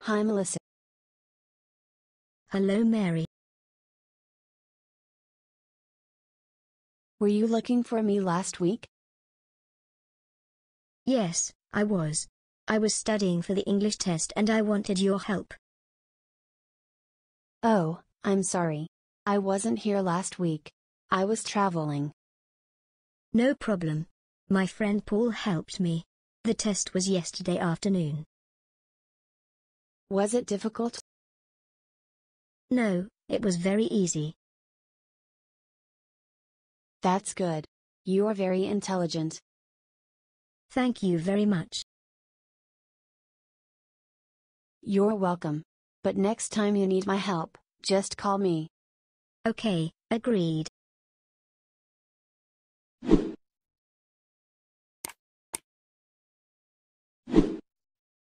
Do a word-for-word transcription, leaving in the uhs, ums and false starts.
Hi Melissa. Hello Mary. Were you looking for me last week? Yes, I was. I was studying for the English test and I wanted your help. Oh, I'm sorry. I wasn't here last week. I was traveling. No problem. My friend Paul helped me. The test was yesterday afternoon. Was it difficult? No, it was very easy. That's good. You are very intelligent. Thank you very much. You're welcome. But next time you need my help, just call me. Okay, agreed.